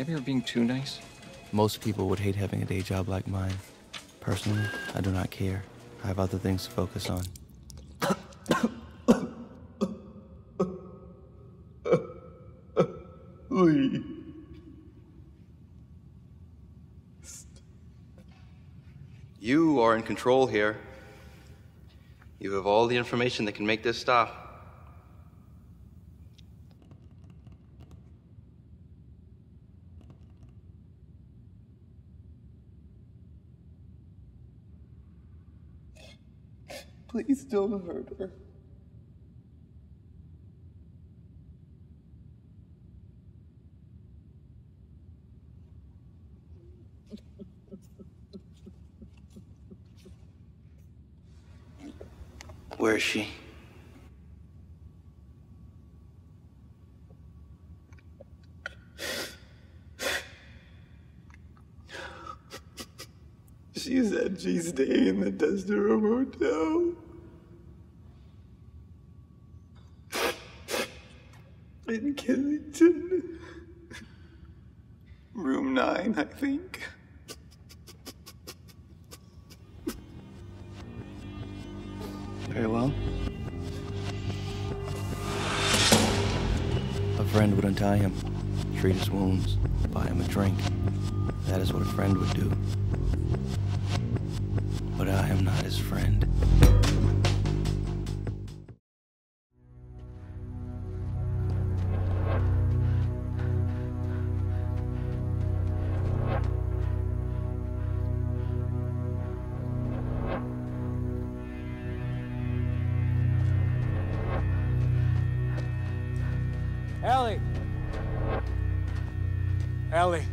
Maybe you're being too nice. Most people would hate having a day job like mine. Personally, I do not care. I have other things to focus on. Lee. You are in control here. You have all the information that can make this stop. Please don't hurt her. Where is she? She's at G's Day in the Desderom Hotel. In Killington. Room 9, I think. Very well. A friend would untie him, treat his wounds, buy him a drink. That is what a friend would do. But I am not his friend. Ellie! Ellie!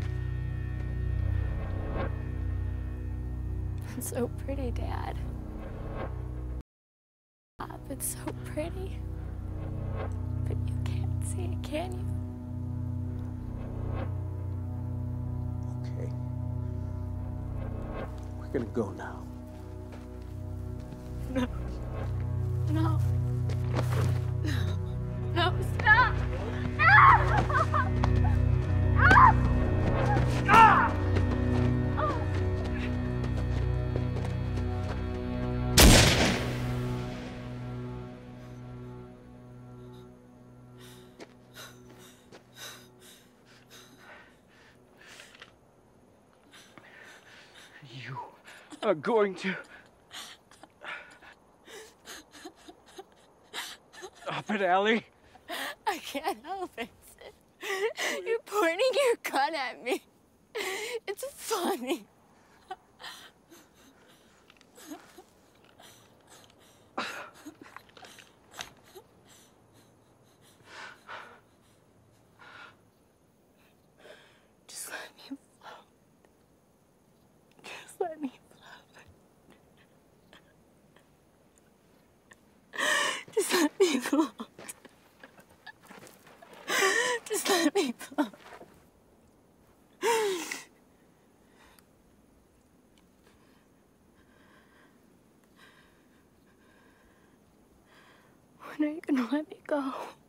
It's so pretty, Dad. It's so pretty. But you can't see it, can you? Okay. We're gonna go now. No. No. No, stop! You are going to... Stop it, Ellie. I can't help it. You're pointing your gun at me. It's funny. Just let me float. Just let me float. Just let me float. Just let me float. When are you gonna let me go?